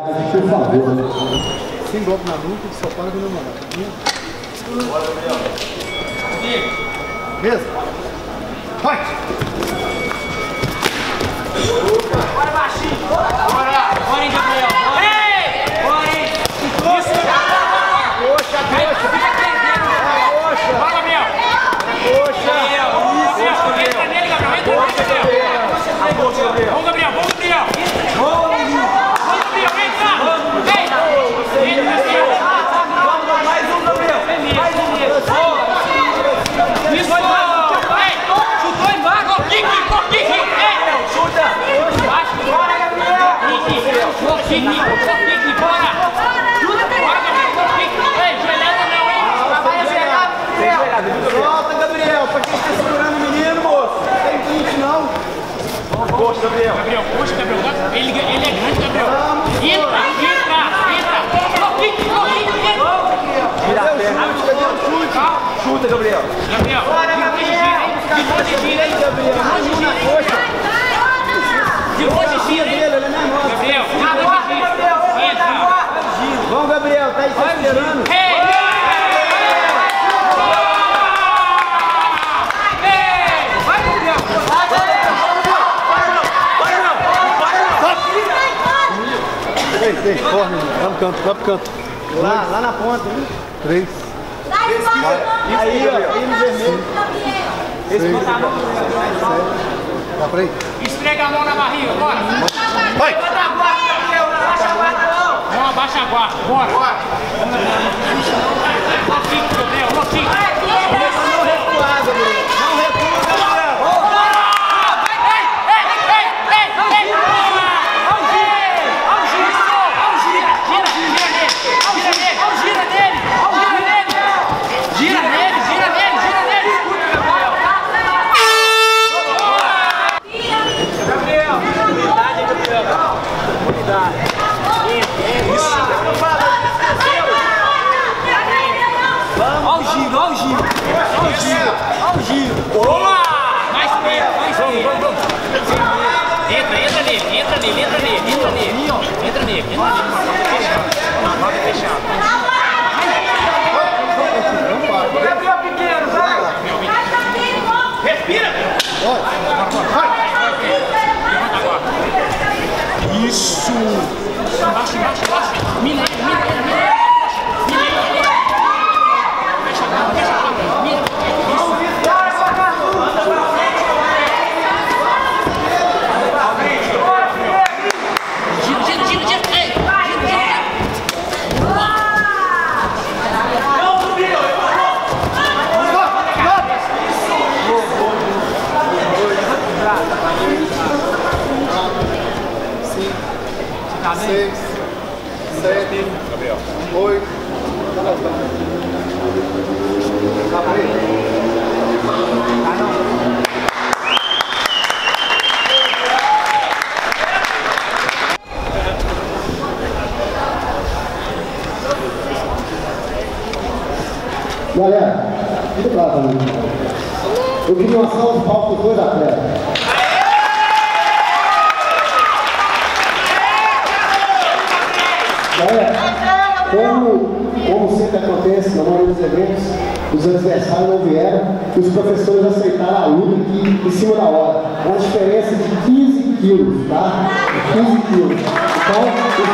por favor, né? Sem golpe na nuca, só para do namorado. Bora, Gabriel. Mesmo? Vai! Bora, baixinho! Bora! Bora, hein, Gabriel! Ei! Bora, hein! Isso! Poxa, poxa! Bora, Gabriel! Poxa! Entra nele, Gabriel! Entra nele, Gabriel! Vamos, Gabriel! Vamos, Gabriel! Vamos, Gabriel! Entra! Ei! Entra, Gabriel! Mais um, Gabriel! Isso! Ei! Chutou embaixo! Kick! Chuta! Baixo! Bora, Gabriel! Kick! Bora! Bora, Gabriel! Kick! Ei, joelhada não, hein? Vai acertar, Gabriel! Solta, Gabriel! Pra quem está segurando o menino, moço? Não tem cliente, não. Poxa, Gabriel! Gabriel, puxa, Gabriel! Ele é grande, Gabriel! Entra! Kick! Tira a perna! Chuta, Gabriel! Gabriel! Bora, Gabriel! De longe gira, hein? Gabriel! De longe gira, hein? Ele é menor. Gabriel! De longe gira! Entra! Vamos, Gabriel! Tá aí esperando! Ei! Vai, Gabriel! Ei, corre, vai pro canto. Lá na ponta, hein? 3. Aí, ó, aí no vermelho. Esse botar a mão. Dá pra ir? Esfrega a mão na barriga, bora! Vai! Levanta a guarda, Gabriel! Não abaixa a guarda, não! Não abaixa a guarda, bora! Loquinho, Gabriel, loquinho! Não recua, Gabriel! Não recua, Gabriel! Olha o giro! Boa! Mais perto! Entra nele! Fechado! Gabriel pequeno, vai! Respira! Vai! Isso! Embaixo! Mira ele! Fecha a porta! Mira! Seis, 7, 8. Galera, fica pra lá também. Eu queria uma salva de palmas para os dois atletas. Galera, como sempre acontece na maioria dos eventos, os adversários não vieram e os professores aceitaram a luta aqui em cima da hora. Uma diferença de 15 quilos, tá? 15 quilos. Então,